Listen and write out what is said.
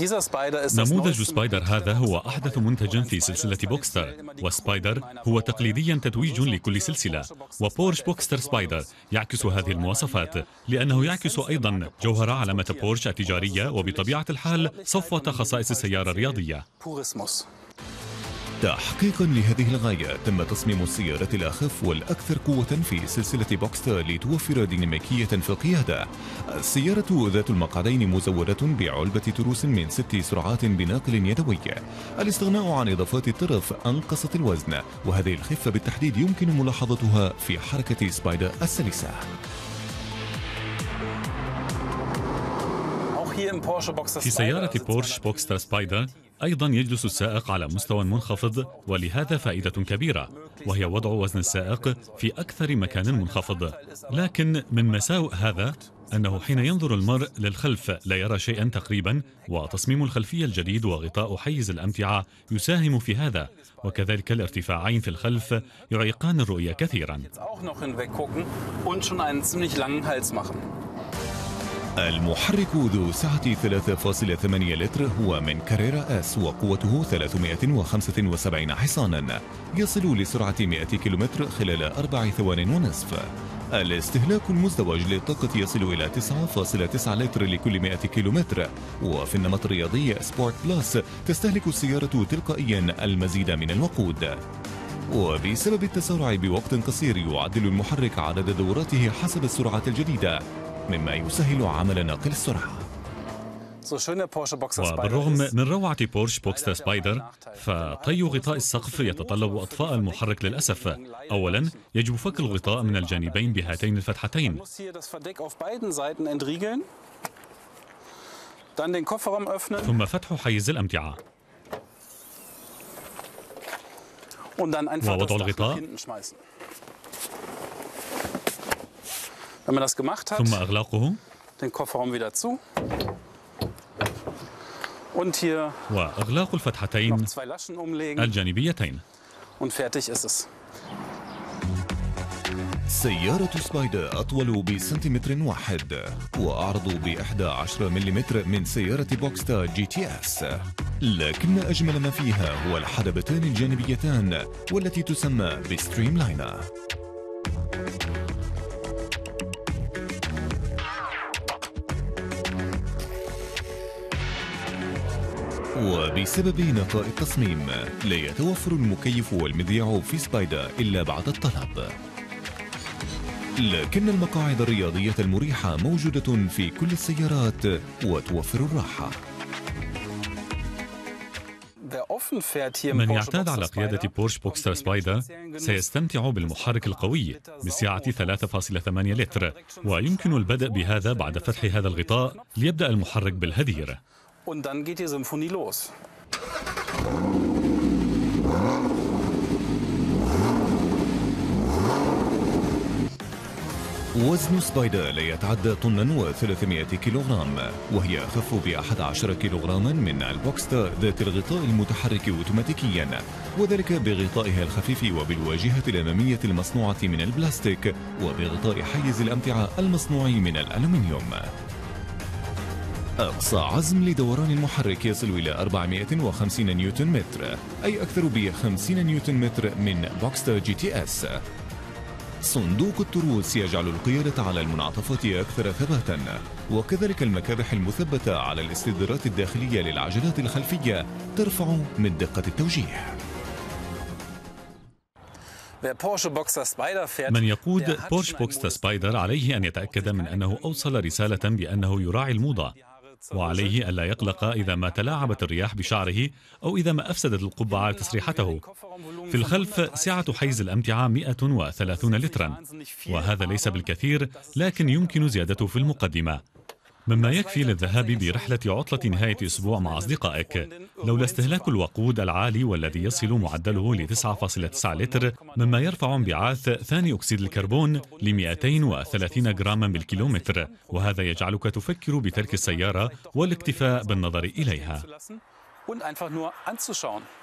نموذج سبايدر هذا هو أحدث منتج في سلسلة بوكستر، وسبايدر هو تقليديا تتويج لكل سلسلة، وبورش بوكستر سبايدر يعكس هذه المواصفات لأنه يعكس أيضا جوهر علامة بورش التجارية وبطبيعة الحال صفوة خصائص السيارة الرياضية. تحقيقا لهذه الغاية تم تصميم السيارة الأخف والأكثر قوة في سلسلة بوكستر لتوفر ديناميكية في القيادة. السيارة ذات المقعدين مزودة بعلبة تروس من 6 سرعات بناقل يدوي. الاستغناء عن إضافات الطرف أنقصت الوزن، وهذه الخفة بالتحديد يمكن ملاحظتها في حركة سبايدر السلسة. في سيارة بورش بوكستر سبايدر أيضا يجلس السائق على مستوى منخفض، ولهذا فائدة كبيرة، وهي وضع وزن السائق في أكثر مكان منخفض. لكن من مساوئ هذا أنه حين ينظر المرء للخلف لا يرى شيئا تقريبا، وتصميم الخلفية الجديد وغطاء حيز الأمتعة يساهم في هذا، وكذلك الارتفاعين في الخلف يعيقان الرؤية كثيرا. المحرك ذو سعة 3.8 لتر هو من كاريرا اس، وقوته 375 حصانا، يصل لسرعة 100 كيلومتر خلال 4 ثوان ونصف. الاستهلاك المزدوج للطاقة يصل إلى 9.9 لتر لكل 100 كيلومتر، وفي النمط الرياضي سبورت بلس تستهلك السيارة تلقائيا المزيد من الوقود. وبسبب التسارع بوقت قصير يعدل المحرك عدد دوراته حسب السرعة الجديدة، مما يسهل عمل ناقل السرعة. وبالرغم من روعة بورش بوكستر سبايدر، فطي غطاء السقف يتطلب إطفاء المحرك للأسف. أولا يجب فك الغطاء من الجانبين بهاتين الفتحتين، ثم فتح حيز الأمتعة، ووضع الغطاء، ثم إغلاقه، وإغلاق الفتحتين الجانبيتين. سيارة سبايدر أطول بسنتيمتر واحد، وأعرض ب11 ملم من سيارة بوكستر جي تي اس، لكن أجمل ما فيها هو الحدبتان الجانبيتان والتي تسمى بستريم لاينر. وبسبب نقاء التصميم لا يتوفر المكيف والمذياع في سبايدر إلا بعد الطلب، لكن المقاعد الرياضية المريحة موجودة في كل السيارات وتوفر الراحة. من يعتاد على قيادة بورش بوكستر سبايدر سيستمتع بالمحرك القوي بسعة 3.8 لتر، ويمكن البدء بهذا بعد فتح هذا الغطاء ليبدأ المحرك بالهدير. وزن سبايدر لا يتعدى طنا و300 كيلوغرام، وهي أخف ب11 كيلوغراما من البوكستر ذات الغطاء المتحرك أوتوماتيكيا، وذلك بغطائها الخفيف وبالواجهة الأمامية المصنوعة من البلاستيك، وبغطاء حيز الأمتعة المصنوع من الألومنيوم. أقصى عزم لدوران المحرك يصل إلى 450 نيوتن متر، أي أكثر ب50 نيوتن متر من بوكستر جي تي اس. صندوق التروس يجعل القيادة على المنعطفات أكثر ثباتا، وكذلك المكابح المثبتة على الاستدارات الداخلية للعجلات الخلفية ترفع من دقة التوجيه. من يقود بورش بوكستر سبايدر عليه أن يتأكد من أنه أوصل رسالة بأنه يراعي الموضة، وعليه ألا يقلق إذا ما تلاعبت الرياح بشعره أو إذا ما أفسدت القبعة تسريحته. في الخلف سعة حيز الأمتعة 130 لترا، وهذا ليس بالكثير، لكن يمكن زيادته في المقدمة، مما يكفي للذهاب برحلة عطلة نهاية أسبوع مع أصدقائك، لولا استهلاك الوقود العالي والذي يصل معدله ل 9.9 لتر، مما يرفع انبعاث ثاني أكسيد الكربون ل 230 جراما بالكيلومتر، وهذا يجعلك تفكر بترك السيارة والاكتفاء بالنظر إليها.